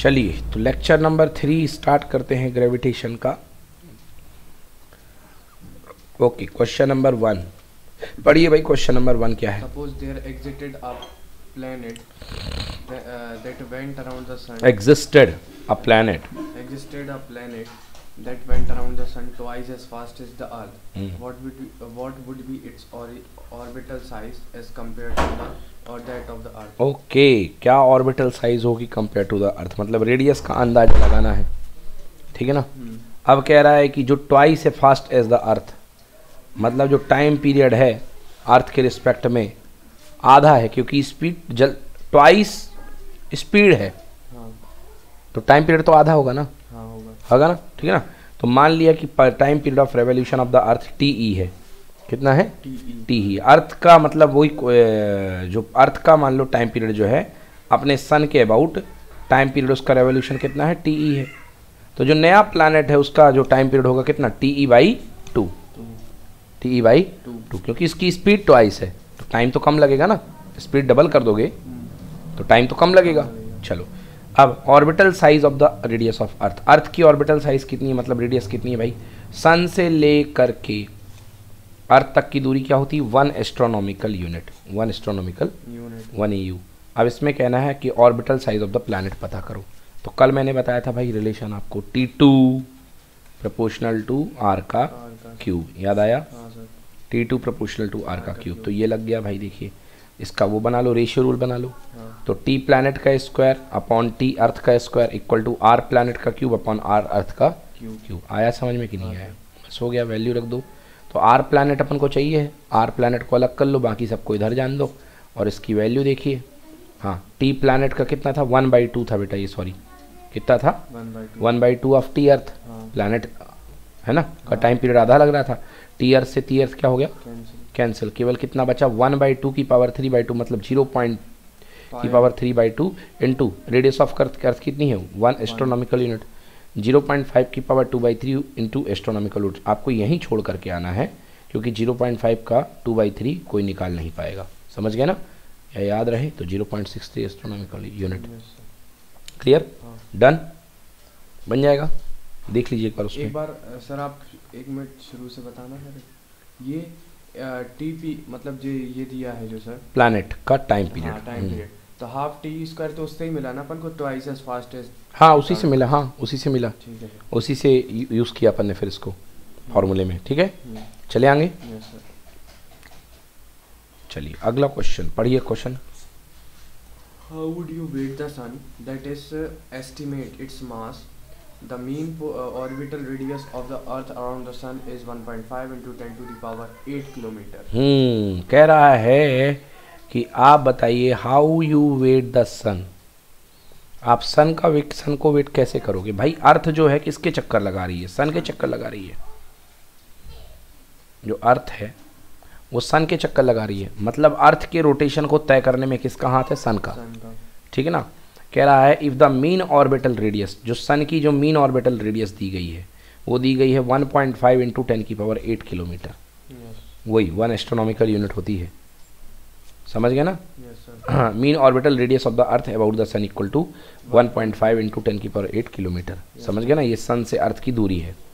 चलिए तो lecture number 3 start करते हैं ग्रेविटेशन का। ओके, क्वेश्चन नंबर 1 पढ़िए भाई। क्वेश्चन नंबर 1 क्या है? Suppose there existed a planet that went around the sun. Existed a planet. Existed a planet that went around the sun twice as fast as the Earth. What would be its orbital size as compared to the or that of the Earth? Okay, क्या orbital size होगी compare to the Earth, मतलब radius का अंदाजा लगाना है, ठीक है ना। अब कह रहा है कि जो ट्वाइस है फास्ट एज द अर्थ, मतलब जो टाइम पीरियड है अर्थ के रिस्पेक्ट में आधा है, क्योंकि स्पीड ट्वाइस स्पीड है। हाँ। तो टाइम पीरियड तो आधा होगा ना। हाँ, होगा ना, ठीक है ना। तो मान लिया कि time period of revolution of the Earth T है। कितना है? टी। अर्थ का मतलब वही जो अर्थ का मान लो टाइम पीरियड जो है अपने सन के अबाउट टाइम पीरियड उसका रेवोल्यूशन कितना है? टी है। तो जो नया प्लैनेट है उसका जो टाइम पीरियड होगा कितना? टी/2। टी/2, क्योंकि इसकी स्पीड ट्वाइस है तो टाइम तो कम लगेगा ना। स्पीड डबल कर दोगे तो टाइम तो कम लगेगा। चलो, अब orbital size of the radius of Earth. Earth की ऑर्बिटल साइज कितनी है, मतलब रेडियस कितनी है भाई? सन से ले करके अर्थ तक की दूरी क्या होती है? 1 astronomical unit. 1 astronomical unit 1 AU। अब इसमें कहना है कि orbital size of the planet पता करो। तो कल मैंने बताया था भाई रिलेशन आपको, T2 प्रोपोर्शनल टू R का क्यूब, याद आया? T2 प्रोपोर्शनल टू R का क्यूब। तो ये लग गया भाई। देखिए इसका वो बना लो, रेशियो रूल बना लो। तो T प्लैनेट का स्क्वायर अपॉन T अर्थ का square equal to R planet का क्यूब अपॉन R अर्थ का क्यूब। आया समझ में कि नहीं आया? बस हो गया, वैल्यू रख दो। तो R प्लैनेट अपन को चाहिए है, R प्लैनेट को अलग कर लो, बाकी सबको इधर जान दो और इसकी वैल्यू देखिए। हाँ, T प्लैनेट का कितना था? 1/2 था बेटा, ये सॉरी कितना था? 1/2 ऑफ T अर्थ प्लैनेट है ना, का टाइम पीरियड आधा लग रहा था। T अर्थ से T अर्थ क्या हो गया? कैंसिल। केवल कितना बचा? 1/2 की पावर 3/2, मतलब 0.3/2 इंटू रेडियस ऑफ अर्थ कितनी है? 1 एस्ट्रोनॉमिकल यूनिट। 0.5 की पावर 2/3 इंटू एस्ट्रोनॉमिकल यूनिट। आपको यहीं छोड़ करके आना है, क्योंकि 0.5 का 2/3 कोई निकाल नहीं पाएगा। समझ गए ना? या याद रहे तो 0.63 एस्ट्रोनॉमिकल यूनिट। क्लियर? डन, बन जाएगा। देख लीजिए एक बार उसमें। एक बार सर आप 1 मिनट शुरू से बताना सर। ये टीपी मतलब जो ये दिया है जो सर प्लैनेट का टाइम पीरियड। हाँ, टाइम पीरियड तो हाफ टी स्क्वायर तो उससे ही मिला ना अपन को, ट्वाइस एज फास्ट एज। हाँ, उसी से मिला। हाँ, उसी से मिला, ठीक है, उसी से यूज़ किया अपन ने फिर इसको फॉर्मूले में। ठीक है, चले आगे। चलिए अगला क्वेश्चन पढ़िए। Question, how would you weigh the sun that is estimate its mass. The mean orbital radius of the Earth around the Sun is 1.5 into 10 to the power 8 kilometre. कह रहा है कि आप बताइए how you weigh the sun. आप sun को wait कैसे करोगे भाई? अर्थ जो है किसके चक्कर लगा रही है? सन के चक्कर लगा रही है। जो अर्थ है वो सन के चक्कर लगा रही है, मतलब अर्थ के रोटेशन को तय करने में किसका हाथ है? सन का। ठीक है ना। कह रहा है if the mean orbital radius, जो सन की जो मीन ऑर्बिटल रेडियस दी गई है वो दी गई है 1.5 इंटू 10 की पावर 8 किलोमीटर। वही 1 एस्ट्रोनॉमिकल यूनिट होती है। समझ गए ना? हाँ, mean orbital radius of the Earth about the sun equal to 1.5 into 10 की पावर 8 किलोमीटर। समझ गए ना? ये सन से अर्थ की दूरी है।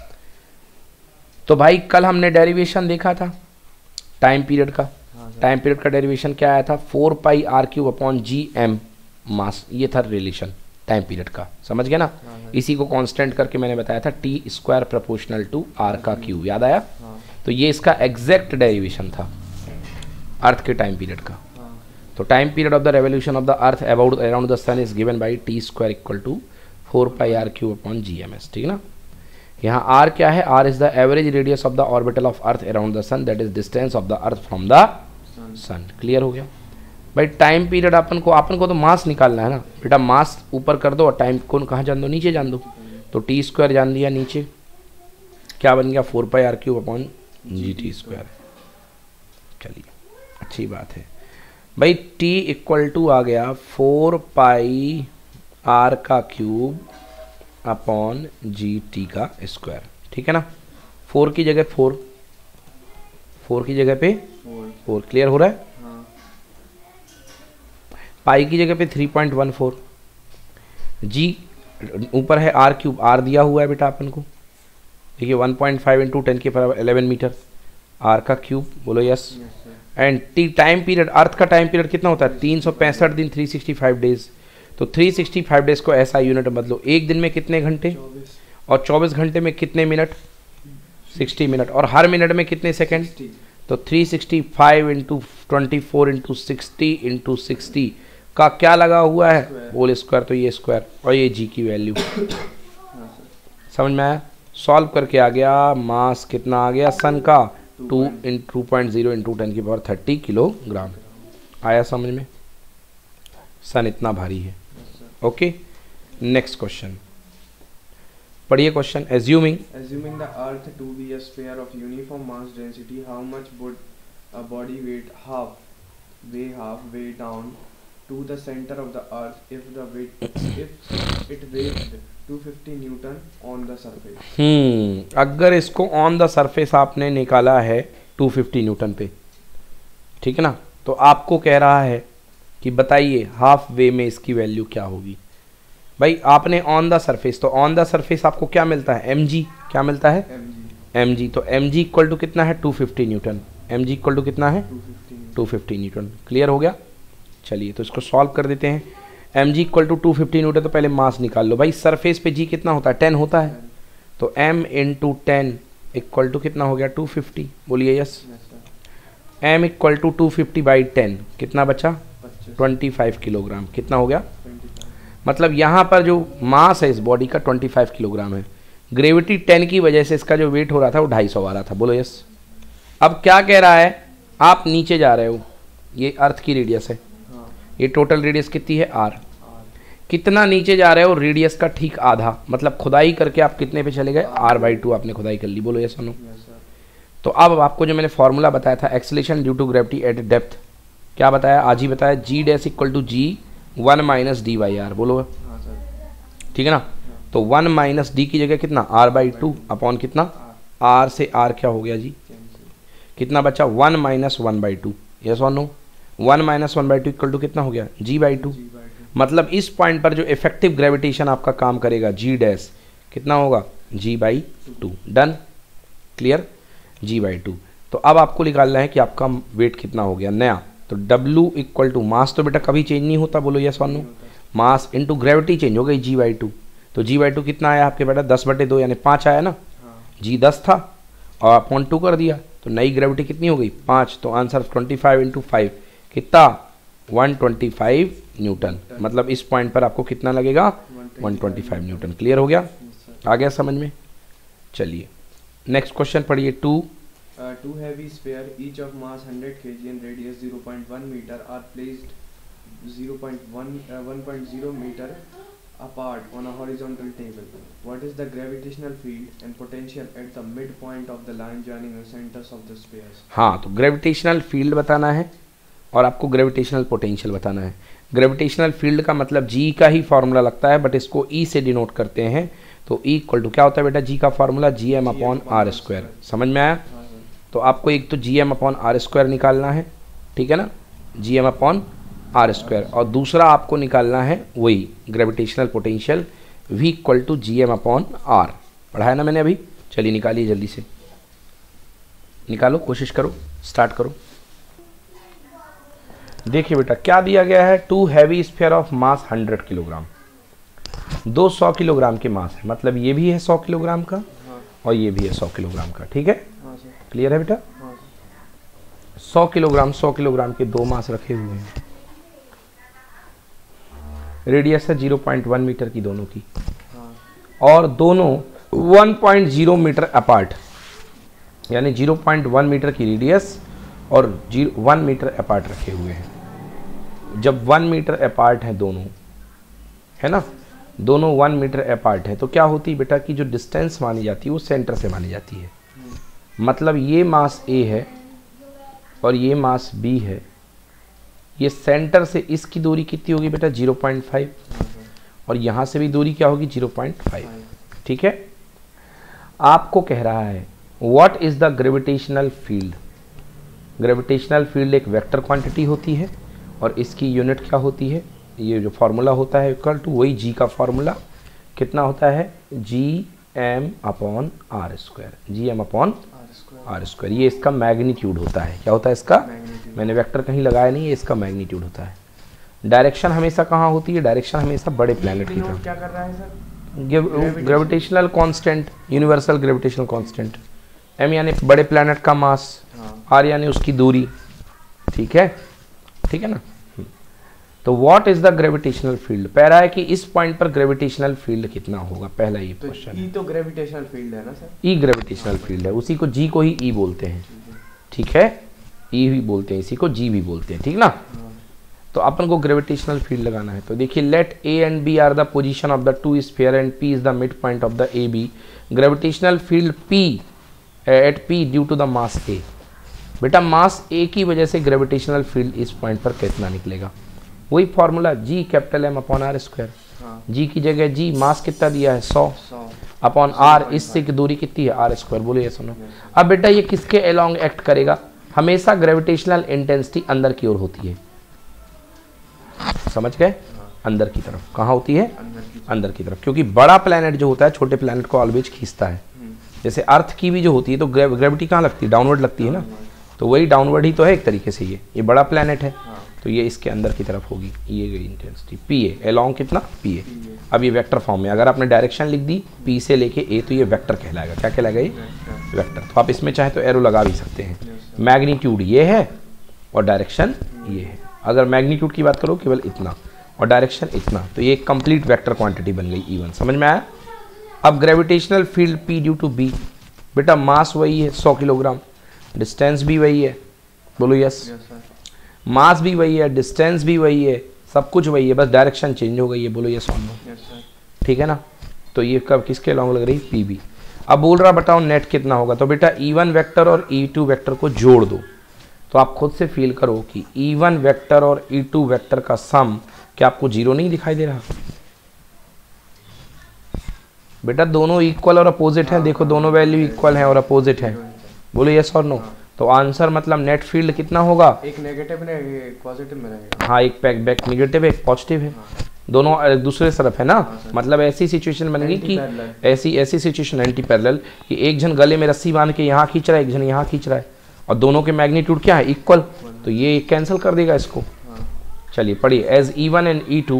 तो भाई कल हमने डेरिवेशन देखा था टाइम पीरियड का। टाइम पीरियड का डेरिवेशन क्या आया था? 4πr³ अपॉन GM मास। ये था रिलेशन टाइम पीरियड का। समझ गए ना? इसी को कांस्टेंट करके मैंने बताया था T square proportional to R का क्यूब। याद आया? तो ये इसका एग्जैक्ट डेरिवेशन था अर्थ के टाइम पीरियड का। तो time period of the revolution of the Earth about around the sun is given by T square equal to 4πr³ upon GMS। ठीक है ना। यहाँ R क्या है? R is the average radius of the orbital of Earth around the sun, that is distance of the Earth from the sun. Clear हो गया भाई? Time period अपन को तो मास निकालना है ना बेटा। मास ऊपर कर दो और टाइम को कहाँ जान दो? नीचे जान दो। तो T स्क्वायर जान दिया नीचे, क्या बन गया? 4πr³ upon GT square. चलिए अच्छी बात है भाई। T इक्वल टू आ गया 4πr का क्यूब अपॉन GT का स्क्वायर। ठीक है ना। 4 की जगह 4 की जगह पे 4। क्लियर हो रहा है? पाई की जगह पे 3.14, जी ऊपर है आर क्यूब, आर दिया हुआ है बेटा अपन को, देखिए 1.5 इंटू 10 के पावर 11 मीटर आर का क्यूब, बोलो yes. And T time period, Earth का टाइम पीरियड कितना होता है 365 दिन, 365 डेज। तो 365 डेज को ऐसा यूनिट बदलो, एक दिन में कितने घंटे, 24 और 24 घंटे में कितने मिनट, 60 मिनट, और हर मिनट में कितने सेकंड, 60 तो 365 इंटू 24 इंटू 60 इंटू 60 का क्या लगा हुआ है, होल स्क्वायर, तो ये स्क्वायर और ये जी की वैल्यू। हाँ सर। समझ में आया, सॉल्व करके आ गया, मास कितना आ गया सन का 2.0 इंटू 10 की पावर 30 किलोग्राम। आया समझ में, सन इतना भारी है। ओके, नेक्स्ट क्वेश्चन पढ़िए question. Assuming the Earth to be a sphere of uniform mass density, how much would a body weigh half way down to the center of the earth if it weighed 250 newton on the surface। अगर इसको on the surface आपने निकाला है 250 Newton पे, ठीक है ना, तो आपको कह रहा है कि बताइए हाफ वे में इसकी वैल्यू क्या होगी। भाई आपने ऑन द सरफेस, तो ऑन द सरफेस आपको क्या मिलता है, mg, क्या मिलता है mg, तो mg इक्वल टू कितना है 250 न्यूटन, mg इक्वल टू कितना है 250 न्यूटन। क्लियर हो गया, चलिए तो इसको सॉल्व कर देते हैं। mg इक्वल टू 250 न्यूटन, तो पहले मास निकाल लो भाई, सरफेस पे g कितना होता है 10 होता है, तो m इंटू 10 इक्वल टू कितना हो गया 250, बोलिए yes. m equal to 250 by 10 कितना बचा 25 किलोग्राम, कितना हो गया, मतलब यहाँ पर जो मास है इस बॉडी का 25 किलोग्राम है, ग्रेविटी 10 की वजह से इसका जो वेट हो रहा था वो 250 आ रहा था, बोलो यस। अब क्या कह रहा है, आप नीचे जा रहे हो, ये अर्थ की रेडियस है, ये टोटल रेडियस कितनी है r, कितना नीचे जा रहे हो, रेडियस का ठीक आधा, मतलब खुदाई करके आप कितने पे चले गए r/2 आपने खुदाई कर ली, बोलो यस नो। तो अब आपको जो मैंने फॉर्मूला बताया था acceleration due to gravity at depth, क्या बताया, आज ही बताया, g dash equal to g 1 minus D by R, बोलो ठीक है ना। तो 1 माइनस डी की जगह कितना r/2 अपॉन कितना r से r क्या हो गया जी, कितना बचा 1 माइनस 1/2, यस और नो। 1 माइनस 1/2 इक्वल टू कितना हो गया g/2, मतलब इस पॉइंट पर जो इफेक्टिव ग्रेविटेशन आपका काम करेगा g डैश कितना होगा g/2, डन, क्लियर, g/2। तो अब आपको निकालना है कि आपका वेट कितना हो गया नया, तो W इक्वल टू मास, तो बेटा कभी चेंज नहीं होता, बोलो यस और no, mass into gravity change हो गई g/2, तो g/2 कितना आया आपके बेटा 10/2 यानी 5 आया ना, g 10 था और अपॉन 2 कर दिया, तो नई ग्रेविटी कितनी हो गई 5, तो आंसर 25 इंटू 5 कितना 125 न्यूटन, मतलब इस पॉइंट पर आपको कितना लगेगा 125 न्यूटन। क्लियर हो गया, आ गया समझ में। चलिए नेक्स्ट क्वेश्चन पढ़िए। Two heavy sphere, each of mass 100 kg and radius 0.1 meter, are placed 1.0 meter apart on a horizontal table. What is the gravitational field and potential at the midpoint of the line joining the centers of the spheres? हाँ, तो gravitational field बताना है और आपको gravitational potential बताना है। Gravitational field का मतलब जी का ही फॉर्मूला लगता है, बट इसको ई से डिनोट करते हैं, तो ई इक्वल टू क्या होता है बेटा, जी का formula G M upon R square, समझ में आया। तो आपको एक तो G M upon R square निकालना है, ठीक है ना, G M upon R square, और दूसरा आपको निकालना है वही gravitational potential V equal to G M upon R, पढ़ाया ना मैंने अभी। चलिए निकालिए जल्दी से, निकालो, कोशिश करो, स्टार्ट करो। देखिए बेटा क्या दिया गया है, two heavy sphere of mass 100 kilogram, 200 kilogram के मास है, मतलब ये भी है 100 किलोग्राम का और ये भी है 100 किलोग्राम का, ठीक है, क्लियर है बेटा। 100 किलोग्राम के दो मास रखे हुए हैं, रेडियस है 0.1 मीटर की दोनों की, और दोनों 1.0 मीटर अपार्ट, यानी 0.1 मीटर की रेडियस और 1 मीटर अपार्ट रखे हुए हैं। जब 1 मीटर अपार्ट है दोनों, है ना, दोनों 1 मीटर अपार्ट है, तो क्या होती है बेटा कि जो डिस्टेंस मानी जाती है वो सेंटर से मानी जाती है, मतलब ये मास A है और ये मास B है, ये सेंटर से इसकी दूरी कितनी होगी बेटा 0.5, और यहाँ से भी दूरी क्या होगी 0.5, ठीक है। आपको कह रहा है what is the gravitational field. Gravitational field एक वेक्टर क्वांटिटी होती है और इसकी यूनिट क्या होती है ये जो फार्मूला होता है इक्वल टू वही जी का फार्मूला कितना होता है, G M upon R square, G M upon R square. ये इसका मैग्नीट्यूड होता है। क्या होता है इसका? मैंने वेक्टर कहीं लगाया नहीं है, इसका मैग्नीट्यूड होता है। डायरेक्शन हमेशा कहाँ होती है? डायरेक्शन हमेशा बड़े प्लैनेट की तरफ। क्या कर रहा है sir? Gravitational constant, universal gravitational constant. M यानी बड़े प्लैनेट का मास, आर यानी उसकी दूरी। ठीक है, ठीक है ना। तो what is the gravitational field? कह रहा है कि इस पॉइंट पर ग्रेविटेशनल फील्ड कितना होगा, पहला ये क्वेश्चन है। ई तो ग्रेविटेशनल फील्ड है ना सर? ई ग्रेविटेशनल फील्ड है, उसी को जी को ही ई बोलते हैं। ठीक है, ई भी बोलते हैं, इसी को जी भी बोलते हैं। ठीक ना। तो अपन को ग्रेविटेशनल फील्ड लगाना है। तो देखिए, let A and B are the position of the two sphere and P is the mid point of the A B. Gravitational field P at P due to the mass A. बेटा mass ए की वजह से gravitational field इस point पर कितना निकलेगा? वही formula G capital M upon R square. G की जगह जी, मास कितना दिया है 100 अपॉन आर, इससे की दूरी कितनी है आर स्क्वायर। बोलो ये सुनो। अब बेटा ये किसके अलोंग एक्ट करेगा? हमेशा ग्रेविटेशनल इंटेंसिटी अंदर की ओर होती है, समझ गए? अंदर की तरफ। कहाँ होती है? अंदर की तरफ, क्योंकि बड़ा प्लैनेट जो होता है छोटे प्लैनेट को ऑलवेज खींचता है। जैसे अर्थ की भी जो होती है तो ग्रेविटी कहाँ लगती है? डाउनवर्ड लगती है ना। तो वही डाउनवर्ड ही तो है एक तरीके से। ये बड़ा प्लैनेट है तो ये इसके अंदर की तरफ होगी। ये गई इंटेंसिटी पी ए, अलोंग कितना? P A. अब ये वेक्टर फॉर्म में अगर आपने डायरेक्शन लिख दी पी से लेके ए तो ये वेक्टर कहलाएगा। क्या कहलाएगा? ये वेक्टर। तो आप इसमें चाहे तो एरो लगा भी सकते हैं। मैग्नीट्यूड ये है और डायरेक्शन ये है। अगर मैग्नीट्यूड की बात करो केवल इतना और डायरेक्शन इतना, तो ये एक कंप्लीट वेक्टर क्वांटिटी बन गई E1। समझ में आया? अब gravitational field P due to B, बेटा मास वही है 100 किलोग्राम, डिस्टेंस भी वही है। बोलो यस। मास भी वही है, डिस्टेंस भी वही है, सब कुछ वही है, बस डायरेक्शन चेंज हो गई है। बोलो यस और नो। ठीक है ना। तो ये कब किसके अलोंग लग रही? PB। अब बोल रहा बताओ नेट कितना होगा? तो बेटा E1 वेक्टर और E2 वेक्टर को जोड़ दो तो आप खुद से फील करो कि E1 वेक्टर और E2 वेक्टर का सम क्या आपको जीरो नहीं दिखाई दे रहा? बेटा दोनों इक्वल और अपोजिट हैं। देखो दोनों वैल्यू इक्वल हैं और अपोजिट हैं। बोलो यस और नो। तो आंसर मतलब नेट फील्ड कितना होगा? एक नेगेटिव में एक पॉजिटिव में रहेगा। हाँ, एक बैक नेगेटिव है, एक पॉजिटिव है। दोनों एक दूसरे तरफ है ना। मतलब ऐसी सिचुएशन बन गई कि ऐसी सिचुएशन एंटी पैरेलल कि एक जन गले में रस्सी बांध के यहाँ खींच रहा है, एक जन यहाँ खींच रहा है और दोनों के मैग्नीट्यूड क्या है? इक्वल। तो ये कैंसिल कर देगा इसको। चलिए पढ़िए। As E1 and E2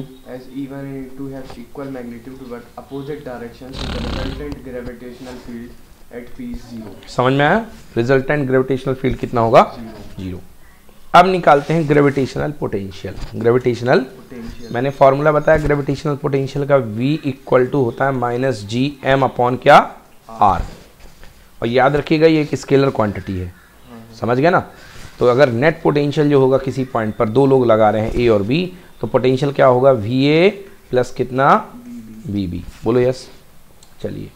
have equal magnitude but opposite directions, the resultant gravitational field at P is 0। समझ में आया? रिजल्टेंट ग्रेविटेशनल फील्ड कितना होगा? 0। अब निकालते हैं ग्रेविटेशनल पोटेंशियल। ग्रेविटेशनल मैंने फॉर्मूला बताया ग्रेविटेशनल पोटेंशियल का, V इक्वल टू होता है माइनस जी एम अपॉन क्या? R। और याद रखिएगा ये एक स्केलर क्वांटिटी है। समझ गए ना। तो अगर नेट पोटेंशियल जो होगा किसी पॉइंट पर, दो लोग लगा रहे हैं A और B, तो पोटेंशियल क्या होगा? VA प्लस कितना? VB। बोलो यस। चलिए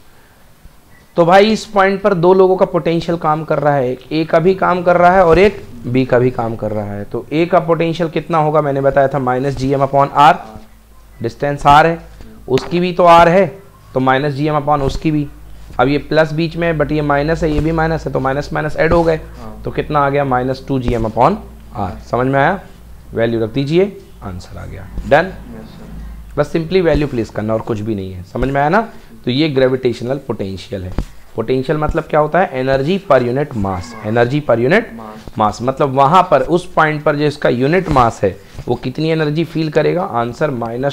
तो भाई इस पॉइंट पर दो लोगों का पोटेंशियल काम कर रहा है, एक A का भी काम कर रहा है और एक B का भी काम कर रहा है। तो A का पोटेंशियल कितना होगा? मैंने बताया था minus G M upon R। Distance R है, उसकी भी तो R है तो माइनस जी एम अपॉन उसकी भी। अब ये प्लस बीच में बट ये माइनस है, ये भी माइनस है, तो माइनस माइनस ऐड हो गए तो कितना आ गया? Minus 2 GM upon R। समझ में आया? वैल्यू रख दीजिए, आंसर आ गया। डन। बस सिंपली वैल्यू प्लेस करना और कुछ भी नहीं है। समझ में आया ना। तो ये ग्रेविटेशनल पोटेंशियल है। पोटेंशियल मतलब क्या होता है? Energy per unit mass. Energy per unit mass मतलब वहां पर उस पॉइंट पर जो इसका यूनिट मास है वो कितनी एनर्जी फील करेगा? आंसर माइनस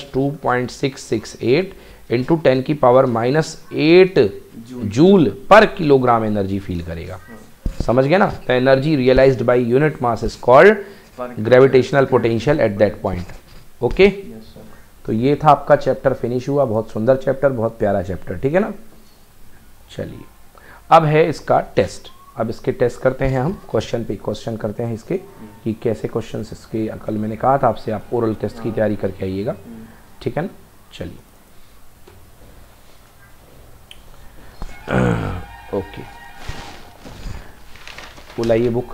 2.668 इंटू 10 की power minus 8 joule per kilogram energy feel करेगा। समझ गए ना। The energy realised by unit mass is called gravitational potential at that point. Okay. तो ये था आपका चैप्टर फिनिश हुआ। बहुत सुंदर चैप्टर, बहुत प्यारा चैप्टर। ठीक है ना। चलिए अब है इसका टेस्ट। अब इसके टेस्ट करते हैं हम। क्वेश्चन पे क्वेश्चन करते हैं इसके कि कैसे क्वेश्चन इसके। कल मैंने कहा था आपसे आप ओरल टेस्ट की तैयारी करके आइएगा। ठीक है ना। चलिए ओके, बुलाइए बुक।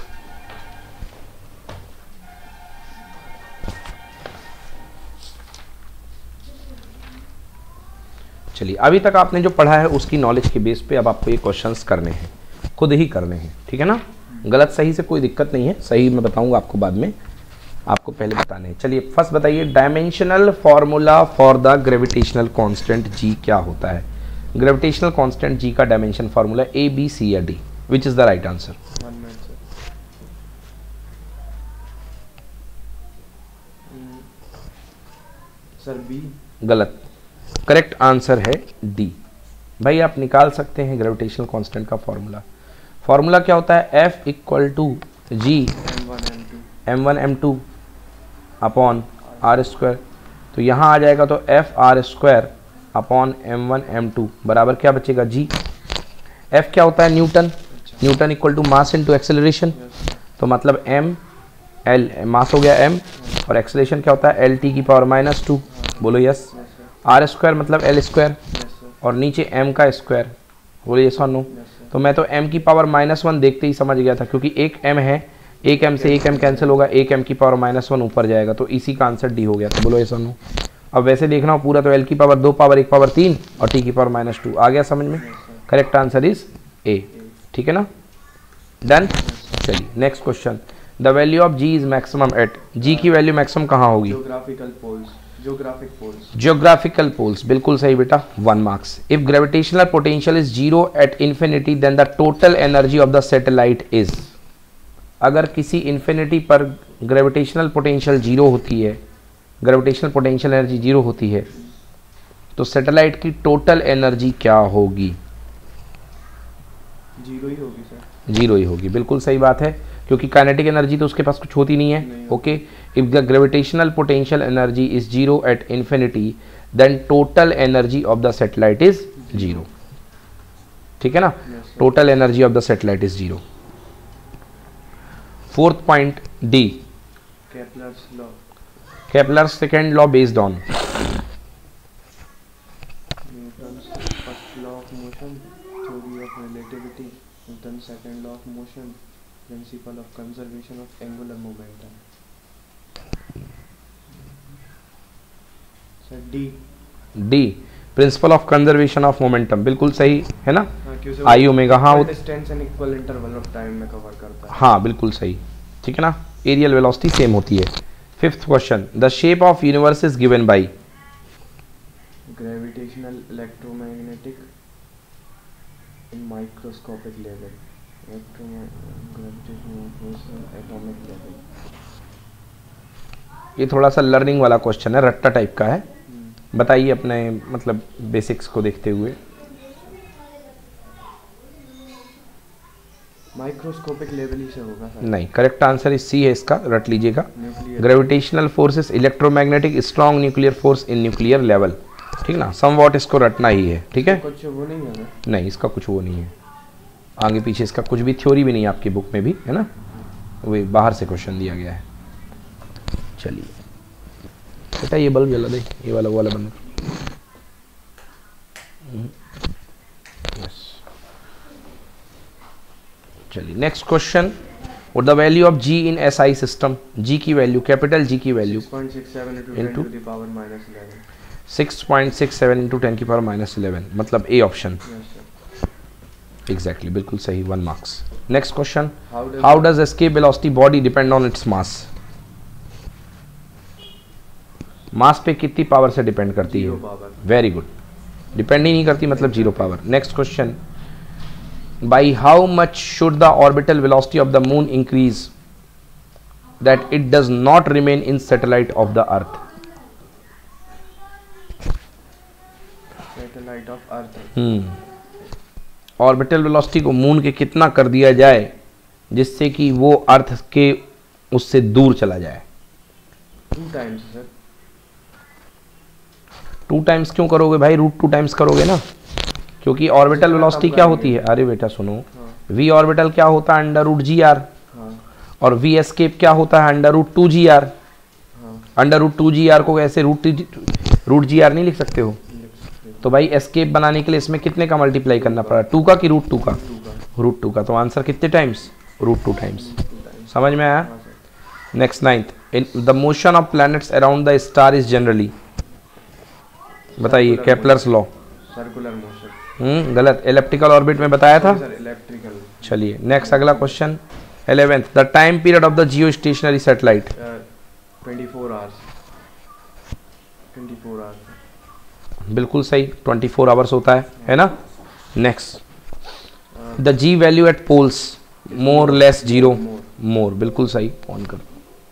चलिए अभी तक आपने जो पढ़ा है उसकी नॉलेज के बेस पे अब आपको ये क्वेश्चंस करने हैं, खुद ही करने हैं। ठीक है ना। गलत सही से कोई दिक्कत नहीं है, सही मैं बताऊंगा आपको बाद में। आपको पहले बताने हैं। चलिए फर्स्ट बताइए, dimensional formula for the gravitational constant G क्या होता है? ग्रेविटेशनल कांस्टेंट जी का dimension formula A, B, C या D? Which is the right answer? Sir B. गलत, करेक्ट आंसर है डी। भाई आप निकाल सकते हैं ग्रेविटेशनल कांस्टेंट का फॉर्मूला। फॉर्मूला क्या होता है? F equal to G m1m2 upon R square. तो यहाँ आ जाएगा तो F R square upon m1m2 बराबर क्या बचेगा? जी। F क्या होता है? Newton. Newton equal to mass into acceleration. तो मतलब m l मास हो गया m, और एक्सेलरेशन क्या होता है? lt की पावर -2। बोलो यस। आर स्क्वायर मतलब l स्क्वायर, और नीचे m का स्क्वायर। बोलो यस और नो। तो मैं तो m की पावर -1 देखते ही समझ गया था, क्योंकि एक m है, एक m से एक m कैंसिल होगा, एक m की पावर -1 ऊपर जाएगा, तो इसी का आंसर डी हो गया। तो बोलो यस और नो। अब वैसे देखना हो पूरा तो l की पावर 2 पावर 1 पावर 3 और t की पावर -2 आ गया समझ में। Correct answer is A. ठीक है ना, डन। चलिए next question, the value of G is maximum at. G की वैल्यू मैक्सिमम कहाँ होगी? Geographical poles. बिल्कुल सही बेटा, 1 marks. If gravitational potential is 0 at infinity then the total energy of the satellite is. अगर किसी इंफिनिटी पर ग्रेविटेशनल पोटेंशियल 0 होती है, ग्रेविटेशनल पोटेंशियल एनर्जी 0 होती है, तो सैटेलाइट की टोटल एनर्जी क्या होगी? 0 ही होगी सर। 0 ही होगी, बिल्कुल सही बात है, क्योंकि काइनेटिक एनर्जी तो उसके पास कुछ होती नहीं है। Okay, if the gravitational potential energy is 0 at infinity then total energy of the satellite is 0। ठीक है ना, total energy of the satellite is 0। Fourth point D, Kepler's law. Kepler's second law based on Newton's first law of motion, theory of relativity, Newton's second law of motion, principle of conservation of angular momentum. Sir D. D, principle of conservation of momentum. बिल्कुल सही है ना, I omega. हाँ, distance and equal interval of time में cover करता है। हाँ बिल्कुल सही। ठीक है ना, एरियल वेलोसिटी सेम होती है। Fifth question, the shape of universe is given by. Gravitational, electromagnetic, in microscopic level, atomic level. ये थोड़ा सा लर्निंग वाला क्वेश्चन है, रट्टा टाइप का है। बताइए अपने मतलब बेसिक्स को देखते हुए। माइक्रोस्कोपिक लेवल ही से होगा सर। नहीं, करेक्ट आंसर इस सी है इसका, रट लीजिएगा। Gravitational forces, electromagnetic, strong nuclear force in nuclear level. ठीक ना, समवॉट इसको रटना ही है। ठीक है, कुछ वो नहीं है। नहीं, इसका कुछ वो नहीं है, आगे पीछे इसका कुछ भी थ्योरी भी नहीं है आपकी बुक में भी, है ना, वो बाहर से क्वेश्चन दिया गया है। चलिए बेटा ये बल्ब जला दे, ये वाला वो वाला बंद। यस, चलिए नेक्स्ट क्वेश्चन, और the value of G in SI system. G की वैल्यू, कैपिटल जी की value 6.67 into 10 to the power -11। 6.67 into 10 की पावर -11, मतलब ए ऑप्शन। एग्जैक्टली, बिल्कुल सही, 1 marks. Next question, how does escape velocity body depend on its mass. Mass पे कितनी power से depend करती है? वेरी गुड, डिपेंड ही नहीं करती मतलब 0 power. Next question, by how much should the orbital velocity of the moon increase that it does not remain in satellite of the earth. Satellite of earth. Orbital velocity को moon के कितना कर दिया जाए जिससे कि वो अर्थ के उससे दूर चला जाए? 2 टाइम्स सर। 2 टाइम्स क्यों करोगे भाई? √2 टाइम्स करोगे ना, क्योंकि ऑर्बिटल वेलोसिटी क्या होती है? अरे बेटा सुनो, v ऑर्बिटल क्या होता है? √gr। और v एस्केप क्या होता है? √2gr। √2gr को ऐसे √gr नहीं लिख सकते हो? तो भाई एस्केप बनाने के लिए इसमें कितने का मल्टीप्लाई करना पड़ा? 2 का कि √2 का? √2 का। तो आंसर कितने टाइम्स? √2 टाइम्स। समझ में आया? Next 9th, in the motion of planets around the star is generally. बताइए, केपलर्स लॉ। Circular motion. गलत, एलिप्टिकल ऑर्बिट में बताया था। इलेक्ट्रिकल। चलिए नेक्स्ट अगला question, 11th, the time period of the geostationary satellite. 24 hours. 24 hours. बिल्कुल सही, 24 hours होता है ना। Next, the G value at poles more less zero, more, बिल्कुल सही, ऑन कर,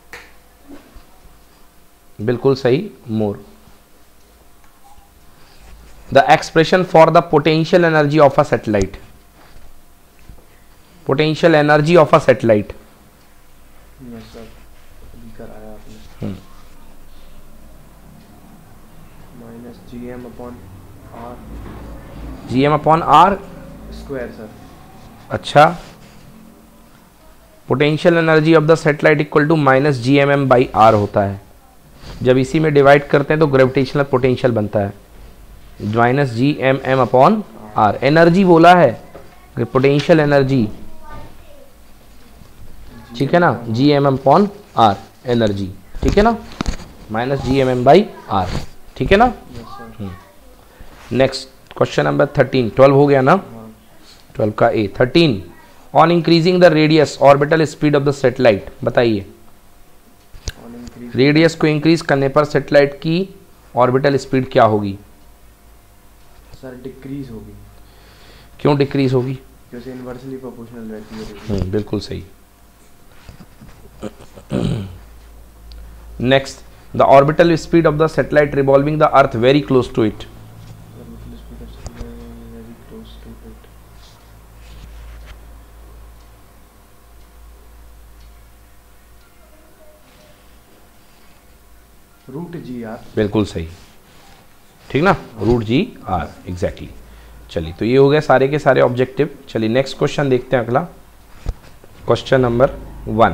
बिल्कुल सही, more. The expression for the potential energy of a satellite, potential energy of a satellite, yes sir, अभी कराया आपने। Minus GM upon R, GM upon R square sir. अच्छा, potential energy of the satellite equal to minus GMM by R होता है। जब इसी में divide करते हैं तो ग्रेविटेशनल पोटेंशियल बनता है minus GMM upon R। Energy बोला है, पोटेंशियल एनर्जी, ठीक है ना, GMM अपॉन R एनर्जी, ठीक है ना, माइनस GMM बाई R, ठीक है ना। नेक्स्ट क्वेश्चन नंबर 13, 12 हो गया ना, 12 का A। 13, on increasing the radius orbital speed of the satellite, बताइए। रेडियस को इंक्रीज करने पर सैटेलाइट की ऑर्बिटल स्पीड क्या होगी? सर डिक्रीज होगी। क्यों डिक्रीज होगी? क्योंकि इनवर्सली प्रोपोर्शनल रहती है। बिल्कुल सही। Next, the orbital speed of the satellite revolving the earth very close to it, root GR, बिल्कुल सही, ठीक ना, रूट GR एग्जैक्टली। चलिए, तो ये हो गए सारे के सारे ऑब्जेक्टिव। चलिए नेक्स्ट क्वेश्चन देखते हैं, अगला question number 1।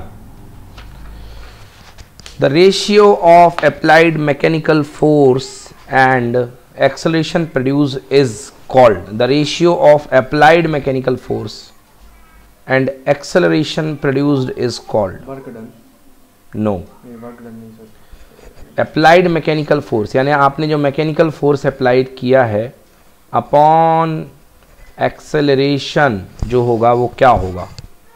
The ratio of applied mechanical force and acceleration produce is called, the ratio of applied mechanical force and acceleration produced is called, work done, no, work done नहीं sir, applied mechanical force, यानी आपने जो mechanical force applied किया है upon acceleration जो होगा वो क्या होगा?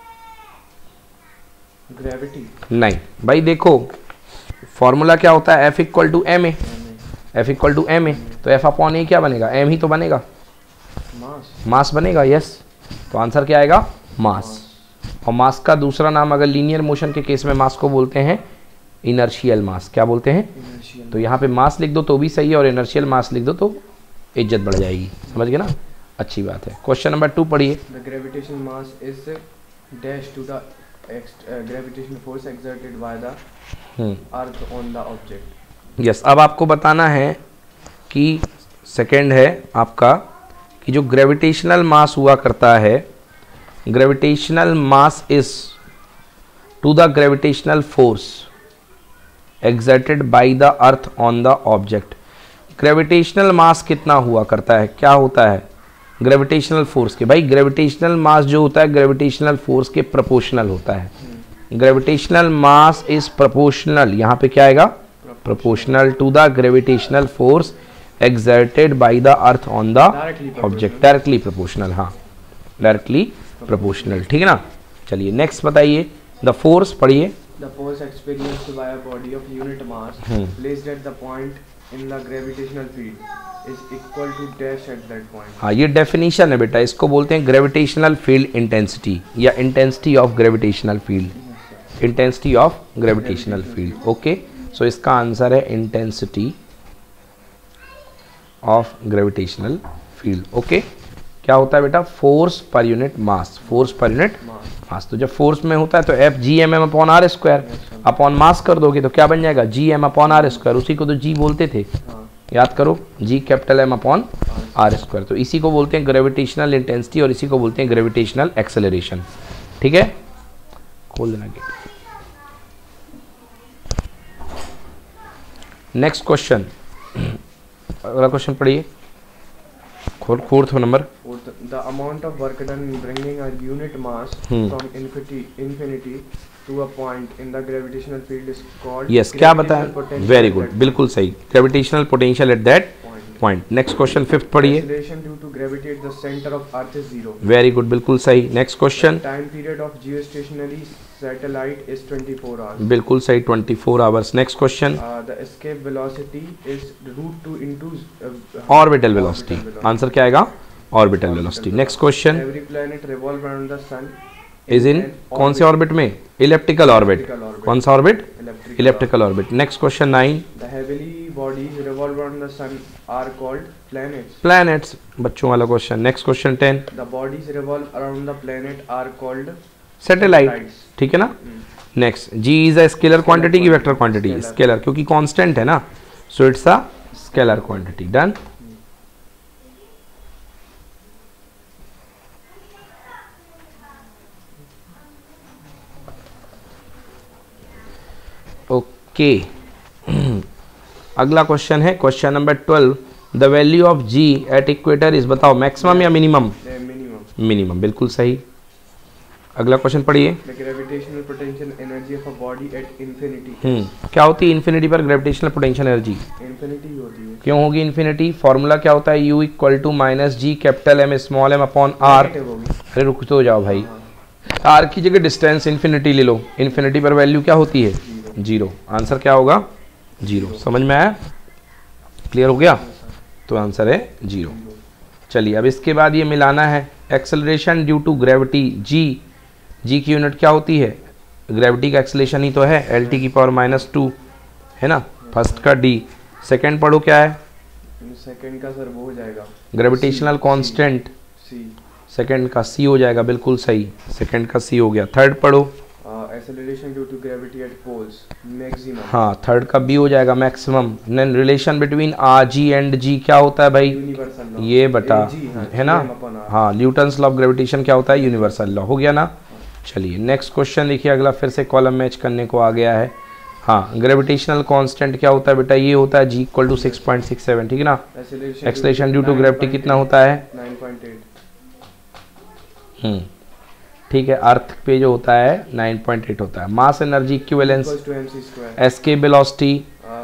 ग्रेविटी। नहीं भाई, देखो फॉर्मूला क्या होता है, F equal to M A, F equal to M A, तो F अपॉन ए क्या बनेगा? एम ही तो बनेगा, मास बनेगा। यस, तो आंसर क्या आएगा? मास। और मास का दूसरा नाम, अगर लीनियर मोशन के केस में मास को बोलते हैं इनर्शियल मास। क्या बोलते हैं? तो यहाँ पे मास लिख दो तो भी सही है, और इनर्शियल मास लिख दो तो इज्जत बढ़ जाएगी, समझ गए ना, अच्छी बात है। क्वेश्चन नंबर 2 पढ़िए। The gravitation mass is dash to the gravitational force exerted by the earth on the object. Yes, अब आपको बताना है कि सेकंड है आपका कि जो ग्रेविटेशनल मास हुआ करता है, gravitational mass is to the gravitational force exerted by the earth on the object. Gravitational mass कितना हुआ करता है? क्या होता है? ग्रेविटेशनल फोर्स के, भाई ग्रेविटेशनल मास जो होता है ग्रेविटेशनल फोर्स के प्रोपोर्शनल होता है। ग्रेविटेशनल मास इज प्रोपोर्शनल, यहाँ पे क्या आएगा? Proportional to the gravitational force exerted by the earth on the object, directly proportional. हाँ, डायरेक्टली प्रोपोर्शनल, ठीक है ना। चलिए नेक्स्ट बताइए, द फोर्स पढ़िए। The force experienced by a body of unit mass placed at the point in the gravitational field is equal to dash at that point। हाँ, ये definition है बेटा, इसको बोलते हैं ग्रेविटेशनल फील्ड इंटेंसिटी या intensity of gravitational field, intensity of gravitational field. Okay, so इसका answer है intensity of gravitational field. Okay, क्या होता है बेटा? फोर्स पर यूनिट मास, फोर्स पर यूनिट मास। तो जब फोर्स में होता है तो F GMM upon R square, upon mass कर दोगे तो क्या बन जाएगा? GM अपॉन आर स्क्वायर, उसी को तो G बोलते थे, याद करो, G capital M upon R square. तो इसी को बोलते हैं ग्रेविटेशनल इंटेंसिटी और इसी को बोलते हैं ग्रेविटेशनल एक्सेलरेशन, ठीक है। खोल देना गेट। नेक्स्ट क्वेश्चन, अगला क्वेश्चन पढ़िए, fourth number. The amount of work done in bringing a unit mass from infinity to a point in the gravitational field is called। Yes, क्या बताया? वेरी गुड, बिल्कुल सही, gravitational potential at that point. Next question fifth पढ़िए। Acceleration due to gravity at the center of Earth is 0. Very good, बिल्कुल सही। Next question. Time period of geostationary satellite is 24 hours. बिल्कुल सही, 24 hours. Next question. The escape velocity is √2 into orbital velocity, answer क्या आएगा? Orbital velocity. Next question. Every planet revolve around the sun is in कौन से orbit में? Elliptical orbit. कौन सा orbit? Elliptical orbit. Next question 9। The heavily bodies revolve around the sun are called planets. Planets, बच्चों वाला question. Next question 10। The bodies revolve around the planet are called satellite, satellites. ठीक है ना। Next, G is a scalar quantity की vector quantity? Scalar, क्योंकि constant है ना, so it's a scalar quantity. Done. Okay, अगला क्वेश्चन है question number 12। The value of G at equator is, बताओ मैक्सिमम या मिनिमम? Minimum. मिनिमम, बिल्कुल सही। अगला क्वेश्चन पढ़िए। The gravitational potential energy of a body at infinity. क्या होती है इन्फिनिटी पर ग्रेविटेशनल पोटेंशियल एनर्जी? Infinity होती है। क्यों होगी इन्फिनिटी? फॉर्मूला क्या होता है? U equal to minus G capital M small M upon R. Negative होगी। अरे रुक तो जाओ भाई, आर की जगह डिस्टेंस इन्फिनिटी ले लो, इन्फिनिटी पर वैल्यू क्या होती है? जीरो। आंसर क्या होगा? जीरो। समझ में आया? क्लियर हो गया? तो आंसर है जीरो। चलिए, अब इसके बाद ये मिलाना है। Acceleration due to gravity, G, G की यूनिट क्या होती है? ग्रेविटी का एक्सेलरेशन ही तो है, एल टी की पावर -2 है ना। फर्स्ट का डी। सेकंड पढ़ो क्या है? सेकंड का सर वो हो जाएगा ग्रेविटेशनल कांस्टेंट। सी। सेकंड का सी हो जाएगा, बिल्कुल सही, सेकंड का सी हो गया। थर्ड पढ़ो। Acceleration due to gravity at poles maximum. हाँ, थर्ड का बी हो जाएगा, maximum. Then relation between R G and G क्या होता है भाई? यूनिवर्सल। ये बटा है ना। हाँ। हाँ, न्यूटन्स लॉ ऑफ ग्रेविटेशन क्या होता है? Universal law. हो गया ना। चलिए नेक्स्ट क्वेश्चन देखिए, अगला फिर से कॉलम मैच करने को आ गया है। हाँ, ग्रेविटेशनल कांस्टेंट क्या होता है बेटा? ये होता है जी इक्वल टू 6.67, ठीक है ना। एक्सेलरेशन ड्यू टू ग्रेविटी कितना होता है? 9.8। ठीक है, अर्थ पे जो होता है 9.8 होता है। Mass energy equivalence, escape velocity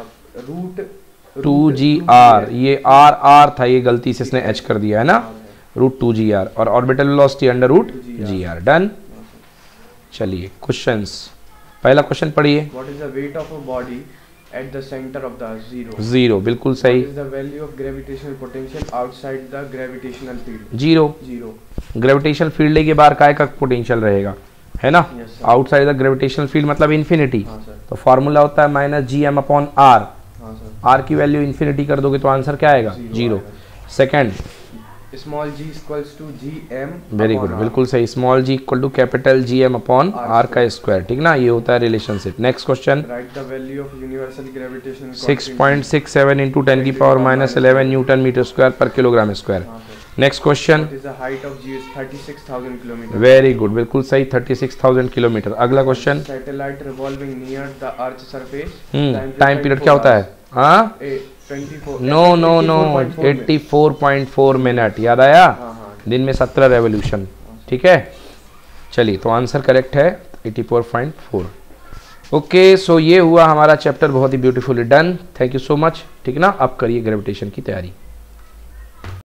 √2gr। ये आर था, ये गलती से इसने एच कर दिया है ना, √2gr। और ऑर्बिटल वेलोसिटी √gr। डन। चलिए क्वेश्चंस, पहला क्वेश्चन पढ़िए। What is the weight of a body at the centre of the zero? Zero, बिल्कुल सही। What is the value of gravitational potential outside the gravitational field? Zero. Zero. Gravitational field के बाहर काय का potential रहेगा, है ना। आउटसाइड द ग्रेविटेशनल फील्ड मतलब इन्फिनिटी। तो फॉर्मूला होता है -gm अपॉन आर। आर की वैल्यू इन्फिनिटी कर दोगे तो आंसर क्या आएगा? Zero. Second, small G equals to gm। Very good, बिल्कुल सही। Small G equal to capital gm upon R का स्क्वायर, ठीक ना। ये होता है relationship. Next question. Right the value of universal gravitational 6.67 into 10 की पावर -11 न्यूटन मीटर स्क्वायर पर kilogram square. Next question. What is the height of G? 36,000 kilometre. Very good, बिल्कुल सही, 36,000 किलोमीटर। अगला question. Satellite revolving near the earth surface, time period क्या होता है? हाँ, 24 no 84.4 minute. याद आया? दिन में 17 रेवोल्यूशन, ठीक है। चलिए, तो आंसर करेक्ट है 84.4। ओके, सो ये हुआ हमारा चैप्टर, बहुत ही beautifully done. Thank you so much, ठीक ना। अब करिए ग्रेविटेशन की तैयारी।